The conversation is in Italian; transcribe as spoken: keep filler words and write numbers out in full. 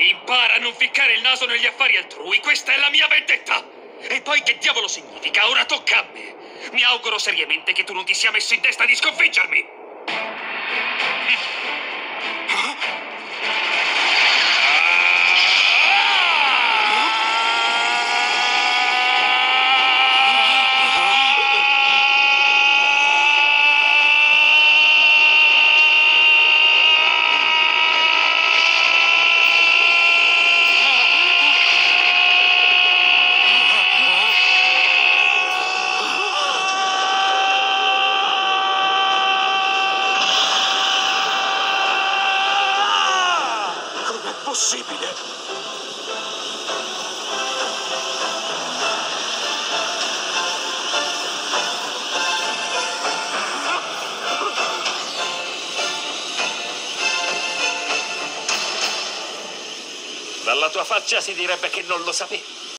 Impara a non ficcare il naso negli affari altrui, questa è la mia vendetta! E poi che diavolo significa? Ora tocca a me! Mi auguro seriamente che tu non ti sia messo in testa di sconfiggermi! Possibile! Dalla tua faccia si direbbe che non lo sapevi.